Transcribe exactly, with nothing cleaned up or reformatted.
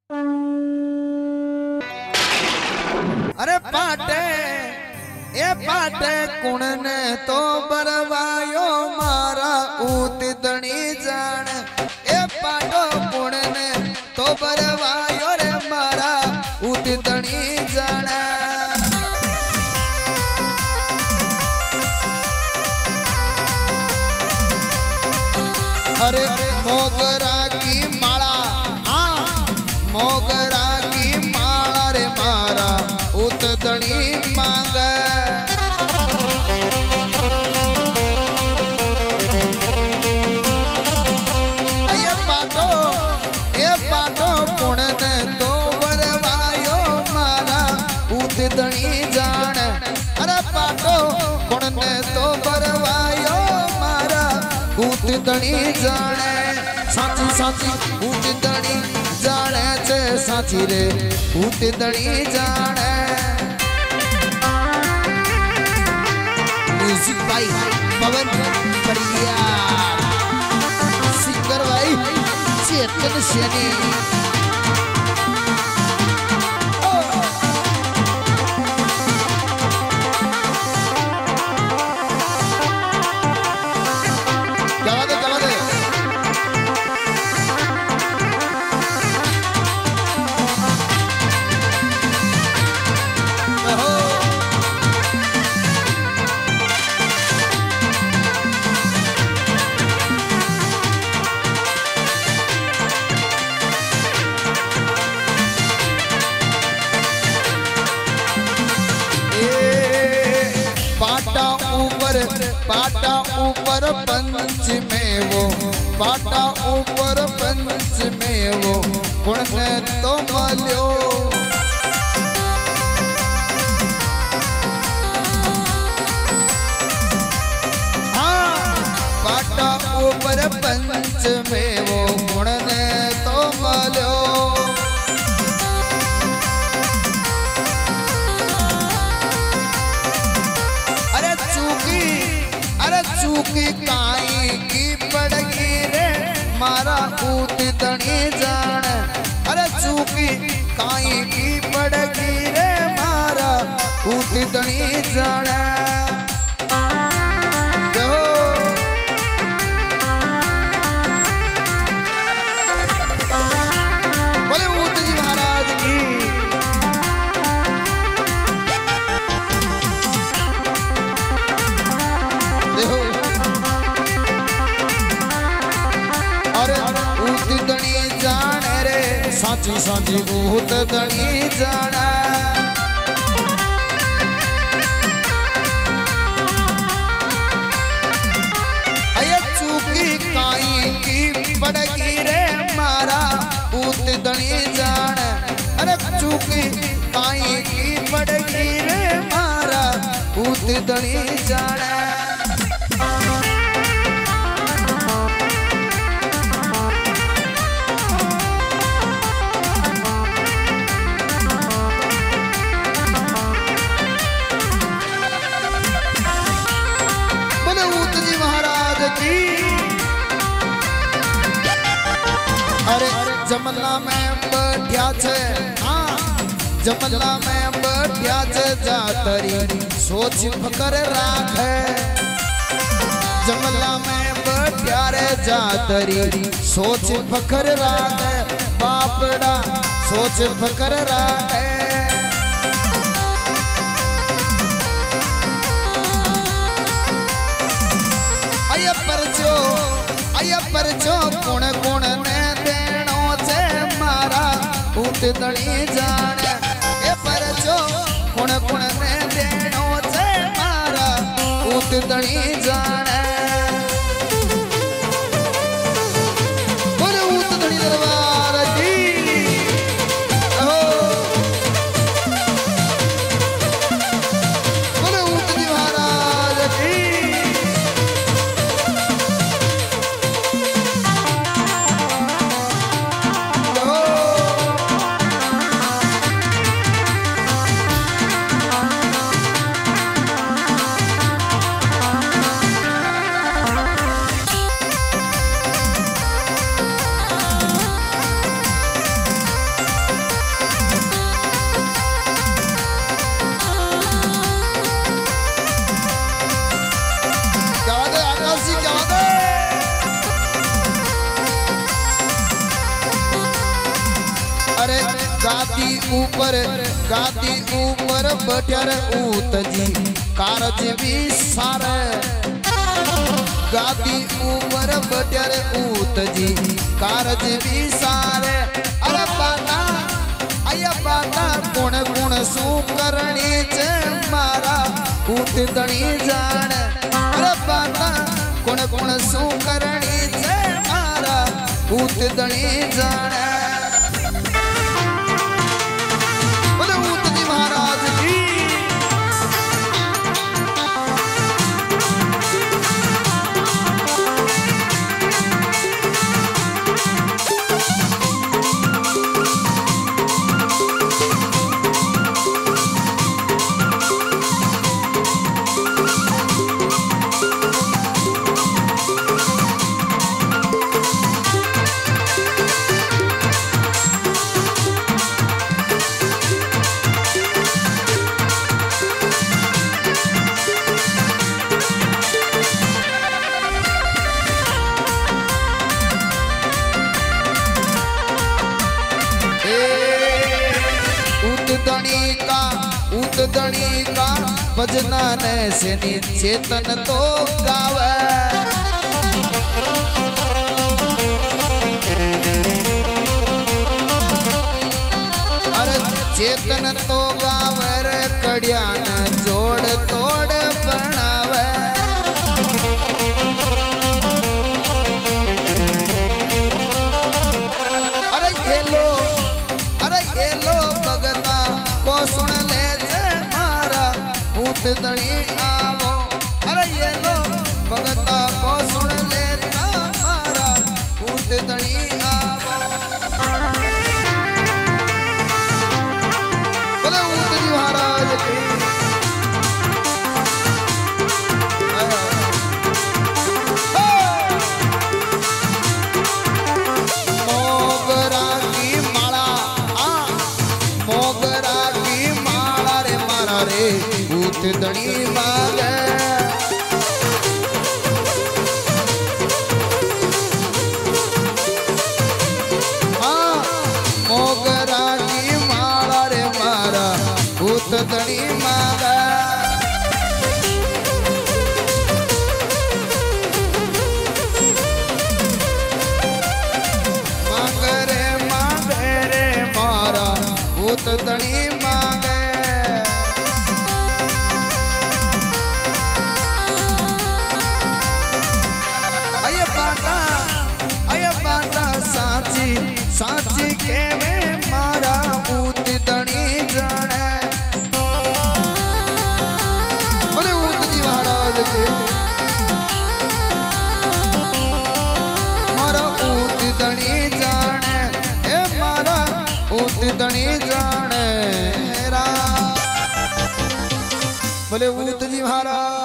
अरे पाटे ए पाटे कुण ने तो बरवायो मारा उतनी जान। ए पाटो कुण ने तो बरवायो रे मारा उतनी जान। अरे मोगरा की माला, हाँ मोगरा की माला रे मारा उतनी मांग। ये पाटो ये पाटो पुण ने तो बरवायो मारा उतनी जान। अरे पाटो पुण ने तो बरवायो मारा उतनी जाने। साची साची उतनी जाने छे साची रे उतनी जाने। म्यूजिक भाई पवन बढ़िया, सिंगर भाई चेतन सैनी। पाटा ऊपर पंच में वो, पाटा ऊपर पंच में वो कुण ने तो मल्यो। हाँ पाटा ऊपर पंच में वो कुण ने तो मल्यो। चूकी काई की पड़गी रे मारा उतनी जान। अरे चूकी काई की पड़गी रे मारा उतनी जान। बोले ऊत जी महाराज की। उतनी जान रे साची साची उतनी जान। अये चूकी काई की पड़गी रे मारा उतनी जान। अरे चूकी काई की पड़गी रे मारा उतनी जान। अरे जमला में बैठा छे, हाँ जमला में बैठा छे जातरी सोच फकर राखे। जमला में बैठा रे जातरी सोच फकर राखे। बापड़ा सोच फकर राखे। अय परचो अय परचो कुण कुण ने देनो छे मारा उतनी जान। ए परचो कुण कुण ने देनो छे मारा उतनी जान। बोले उतनी दरबार की। बोले उतनी महाराज की। अरे गादी ऊपर गादी ऊपर बैठा रे ऊत जी कारज भी सारे गादी ऊपर बैठा रे ऊत जी कारज भी सारे अरे बाता आया बाता गुण गुण सू करनी चे मारा ऊत दणी जान अरे बाता गुण गुण सू करनी चे मारा ऊत दणी जान दणी का भजना ने से चेतन तो गावे अरे चेतन तो गावे रे कड़िया न जोड़ तोड़ बनावे अरे ये लो अरे ये लो भगता को सुन ले ऊत दणी आवो अरे ये लो भगता को सुन लेता मारा ऊत दणी आवो बोले ऊत जी महाराज की मोगरा की माला आ मोगरा की माला रे मारा रे दणी मांगे हाँ मोगरा की माला रे मारा भूत दणी मांगे मांगे रे मांगे रे मारा भूत दणी मांगे साची के में मारा ऊत दणी जाने बोले ऊत जी महाराज के मारा ऊत दणी जाने ए मारा ऊत दणी जाने बोले ऊत जी महाराज